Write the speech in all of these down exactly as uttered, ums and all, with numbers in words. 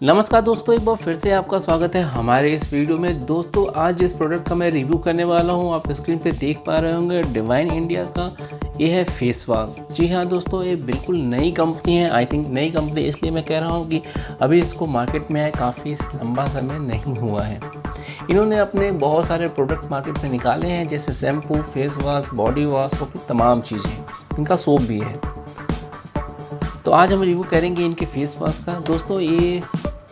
नमस्कार दोस्तों, एक बार फिर से आपका स्वागत है हमारे इस वीडियो में। दोस्तों आज जिस प्रोडक्ट का मैं रिव्यू करने वाला हूं, आप स्क्रीन पे देख पा रहे होंगे डिवाइन इंडिया का ये है फेस वॉश। जी हाँ दोस्तों, ये बिल्कुल नई कंपनी है। आई थिंक नई कंपनी इसलिए मैं कह रहा हूं कि अभी इसको मार्केट में आए काफ़ी लंबा समय नहीं हुआ है। इन्होंने अपने बहुत सारे प्रोडक्ट मार्केट में निकाले हैं, जैसे shampoo, face wash, body wash और फिर तमाम चीज़ें। इनका सोप भी है। तो आज हम रिव्यू करेंगे इनके फेस वॉश का। दोस्तों ये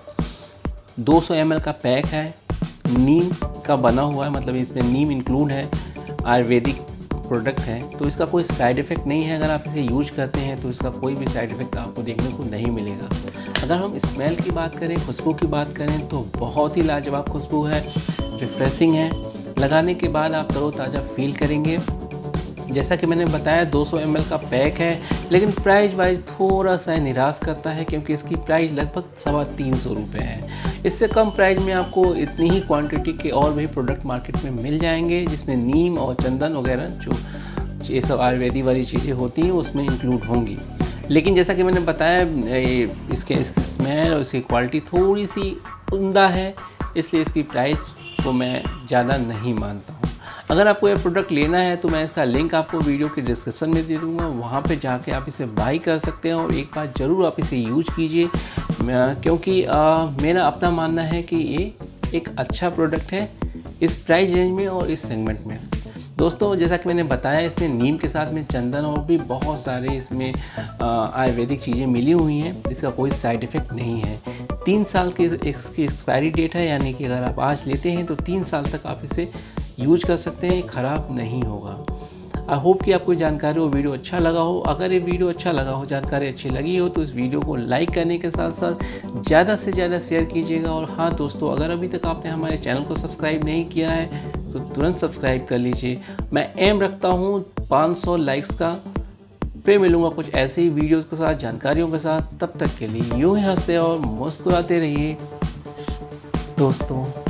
दो सौ एम एल का पैक है, नीम का बना हुआ है, मतलब इसमें नीम इंक्लूड है, आयुर्वेदिक प्रोडक्ट है। तो इसका कोई साइड इफ़ेक्ट नहीं है। अगर आप इसे यूज करते हैं तो इसका कोई भी साइड इफ़ेक्ट आपको देखने को नहीं मिलेगा। अगर हम स्मेल की बात करें, खुशबू की बात करें, तो बहुत ही लाजवाब खुशबू है, रिफ्रेशिंग है। लगाने के बाद आप तरोताज़ा फील करेंगे। जैसा कि मैंने बताया दो सौ एम एल का पैक है, लेकिन प्राइस वाइज थोड़ा सा निराश करता है, क्योंकि इसकी प्राइस लगभग सवा तीन सौ रुपये है। इससे कम प्राइस में आपको इतनी ही क्वांटिटी के और भी प्रोडक्ट मार्केट में मिल जाएंगे, जिसमें नीम और चंदन वगैरह जो ये सब आयुर्वेदिक वाली चीज़ें होती हैं उसमें इंक्लूड होंगी। लेकिन जैसा कि मैंने बताया इसके इसकी स्मेल और इसकी क्वालिटी थोड़ी सी उम्दा है, इसलिए इसकी प्राइस को मैं ज़्यादा नहीं मानता हूँ। अगर आपको ये प्रोडक्ट लेना है तो मैं इसका लिंक आपको वीडियो के डिस्क्रिप्शन में दे दूँगा, वहाँ पे जाके आप इसे बाई कर सकते हैं। और एक बार ज़रूर आप इसे यूज कीजिए, क्योंकि आ, मेरा अपना मानना है कि ये एक अच्छा प्रोडक्ट है इस प्राइस रेंज में और इस सेगमेंट में। दोस्तों जैसा कि मैंने बताया, इसमें नीम के साथ में चंदन और भी बहुत सारे इसमें आयुर्वेदिक चीज़ें मिली हुई हैं। इसका कोई साइड इफ़ेक्ट नहीं है। तीन साल की इसकी एक्सपायरी डेट है, यानी कि अगर आप आज लेते हैं तो तीन साल तक आप इसे यूज कर सकते हैं, ख़राब नहीं होगा। आई होप कि आपको जानकारी और वीडियो अच्छा लगा हो। अगर ये वीडियो अच्छा लगा हो, जानकारी अच्छी लगी हो, तो इस वीडियो को लाइक करने के साथ साथ ज़्यादा से ज़्यादा शेयर कीजिएगा। और हाँ दोस्तों, अगर अभी तक आपने हमारे चैनल को सब्सक्राइब नहीं किया है तो तुरंत सब्सक्राइब कर लीजिए। मैं एम रखता हूँ पाँच सौ लाइक्स का। फिर मिलूँगा कुछ ऐसे ही वीडियोज़ के साथ, जानकारियों के साथ। तब तक के लिए यूँ ही हंसते और मुस्कुराते रहिए दोस्तों।